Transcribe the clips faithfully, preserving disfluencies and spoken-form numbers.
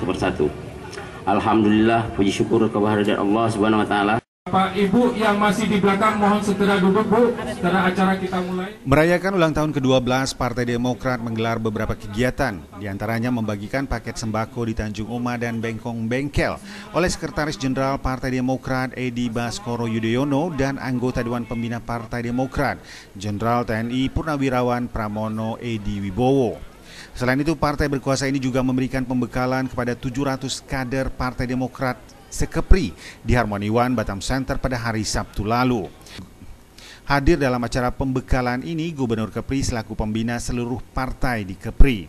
Persatu. Alhamdulillah, puji syukur kehadirat Allah Subhanahu wa taala. Bapak Ibu yang masih di belakang mohon segera duduk, Bu, setelah acara kita mulai. Merayakan ulang tahun kedua belas, Partai Demokrat menggelar beberapa kegiatan, diantaranya membagikan paket sembako di Tanjung Uma dan Bengkong Bengkel oleh Sekretaris Jenderal Partai Demokrat Edi Baskoro Yudhoyono dan anggota Dewan Pembina Partai Demokrat, Jenderal T N I Purnawirawan Pramono Edi Wibowo. Selain itu, partai berkuasa ini juga memberikan pembekalan kepada tujuh ratus kader Partai Demokrat se-Kepri di Harmony One Batam Center pada hari Sabtu lalu. Hadir dalam acara pembekalan ini Gubernur Kepri selaku pembina seluruh partai di Kepri.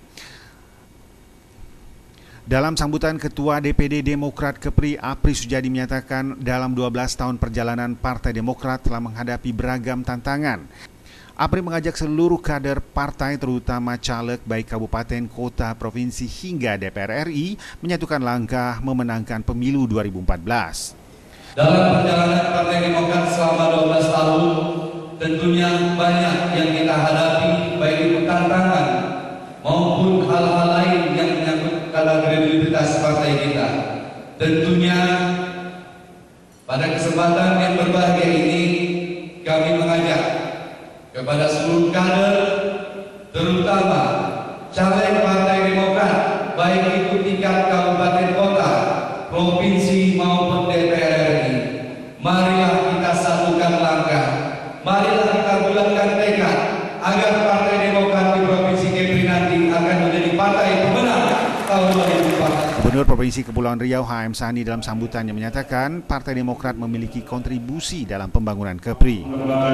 Dalam sambutan Ketua D P D Demokrat Kepri Apri Sujadi menyatakan dalam dua belas tahun perjalanan Partai Demokrat telah menghadapi beragam tantangan. Apri mengajak seluruh kader partai terutama caleg baik kabupaten, kota, provinsi hingga D P R R I menyatukan langkah memenangkan pemilu dua ribu empat belas. Dalam perjalanan Partai Demokrat selama dua belas tahun tentunya banyak yang kita hadapi baik itu tantangan maupun hal-hal lain yang menyangkut pada kredibilitas partai kita. Tentunya pada kesempatan yang berbahagia ini kami mengajak kepada seluruh kader, terutama caleg Partai Demokrat, baik itu tingkat kabupaten kota, provinsi maupun D P R R I. Marilah kita satukan langkah, marilah kita bulatkan tekad agar Partai Demokrat di Provinsi Kepri nanti akan menjadi partai pemenang tahun dua ribu empat belas. Gubernur Provinsi Kepulauan Riau H M Sani dalam sambutannya menyatakan Partai Demokrat memiliki kontribusi dalam pembangunan Kepri.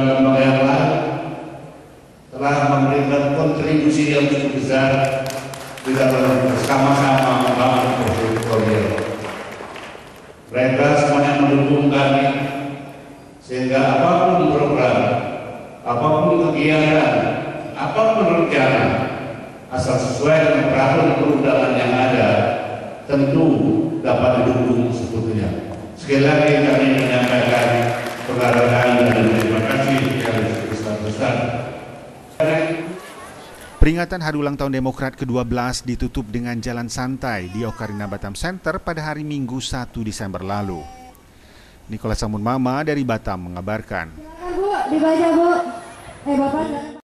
Telah memberikan kontribusi yang cukup besar di dalam bersama-sama membangun Provinsi. Mereka semuanya mendukung kami sehingga apapun program, apapun kegiatan, apapun rencana, asal sesuai dengan peraturan perundangan yang ada, tentu dapat didukung sebetulnya. Sekali lagi kami menyampaikan penghargaan dan terima kasih yang besar-besar. Peringatan Hari Ulang Tahun Demokrat kedua belas ditutup dengan jalan santai di Ocarina Batam Center pada hari Minggu satu Desember lalu. Nicholas Samun Mama dari Batam mengabarkan. Bu, dibaca Bu. Eh Bapak.